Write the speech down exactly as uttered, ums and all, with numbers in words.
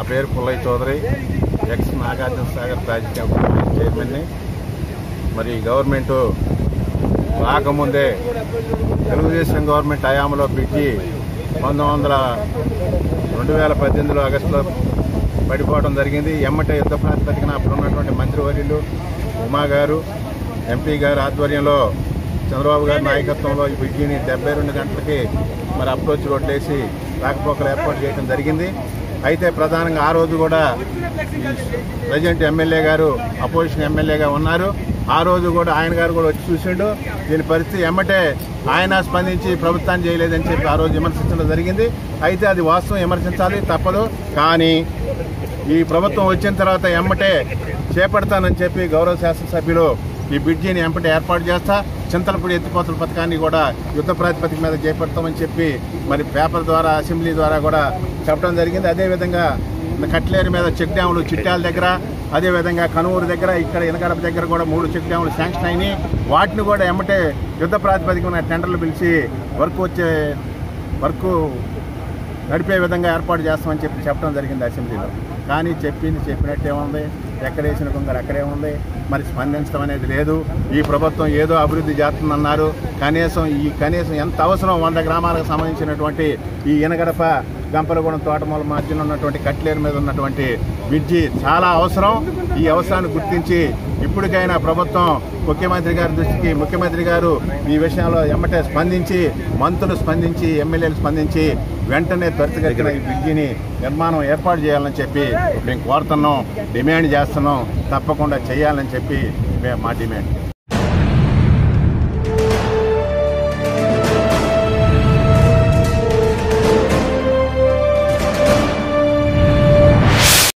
పేరు Pullaiah Chowdary, ex Nagarjuna Sagar project చైర్మన్ని. మరి గవర్నమెంట్ రాకముందే తెలుగుదేశం గవర్నమెంట్ హయాంలో పెట్టి పంతొమ్మిది వందల రెండు వేల పద్దెనిమిదిలో ఆగస్టులో పడిపోవడం జరిగింది. ఎమ్మటే యుద్ధ ప్రాతిపదికన అప్పుడు ఉన్నటువంటి మంత్రివర్యులు ఉమా గారు, ఎంపీ గారు ఆధ్వర్యంలో చంద్రబాబు గారి నాయకత్వంలో ఈ బ్రిడ్జిని డెబ్బై రెండు గంటలకి మరి అప్రోచ్ రోడ్లు వేసి రాకపోకలు ఏర్పాటు చేయడం జరిగింది. అయితే ప్రధానంగా ఆ రోజు కూడా ప్రజెంట్ ఎమ్మెల్యే గారు అపోజిషన్ ఎమ్మెల్యేగా ఉన్నారు. ఆ రోజు కూడా ఆయన గారు కూడా వచ్చి చూసిండు. దీని పరిస్థితి ఎమ్మటే ఆయన స్పందించి ప్రభుత్వాన్ని చేయలేదని చెప్పి ఆ రోజు విమర్శించడం జరిగింది. అయితే అది వాస్తవం, విమర్శించాలి, తప్పదు. కానీ ఈ ప్రభుత్వం వచ్చిన తర్వాత ఎమ్మటే చేపడతానని చెప్పి గౌరవ శాసనసభ్యులు ఈ బ్రిడ్జిని ఎంపటి ఏర్పాటు చేస్తా, చింతలపూడి ఎత్తిపోతల పథకాన్ని కూడా యుద్ధ ప్రాతిపదిక మీద చేపడతామని చెప్పి మరి పేపర్ ద్వారా అసెంబ్లీ ద్వారా కూడా చెప్పడం జరిగింది. అదేవిధంగా కట్లేరు మీద చెక్ డ్యాములు చిట్యాల దగ్గర, అదేవిధంగా కనుమూరు దగ్గర, ఇక్కడ నగడప దగ్గర కూడా మూడు చెక్ డ్యాములు శాంక్షన్ అయినాయి. వాటిని కూడా ఎమ్మటే యుద్ధ ప్రాతిపదికన టెండర్లు పిలిచి వర్క్ వచ్చే వర్క్ నడిపే విధంగా ఏర్పాటు చేస్తామని చెప్పి చెప్పడం జరిగింది అసెంబ్లీలో. కానీ చెప్పింది చెప్పినట్టే ఉంది, ఎక్కడేసిన కొంగలు అక్కడే ఉంది. మరి స్పందించడం అనేది లేదు. ఈ ప్రభుత్వం ఏదో అభివృద్ధి చేస్తుందన్నారు, కనీసం ఈ కనీసం ఎంత అవసరం వంద గ్రామాలకు సంబంధించినటువంటి ఈ నగడప గంపలగూడెం తోటమూల మధ్యలో ఉన్నటువంటి కట్లేరు మీద ఉన్నటువంటి బ్రిడ్జి చాలా అవసరం. ఈ అవసరాన్ని గుర్తించి ఇప్పటికైనా ప్రభుత్వం ముఖ్యమంత్రి గారి దృష్టికి ముఖ్యమంత్రి గారు ఈ విషయంలో ఎమ్మటే స్పందించి, మంత్రులు స్పందించి, ఎమ్మెల్యేలు స్పందించి వెంటనే త్వరితగతిన ఈ బ్రిడ్జిని నిర్మాణం ఏర్పాటు చేయాలని చెప్పి మేము కోరుతున్నాం, డిమాండ్ చేస్తున్నాం. తప్పకుండా చేయాలని చెప్పి మా డిమాండ్.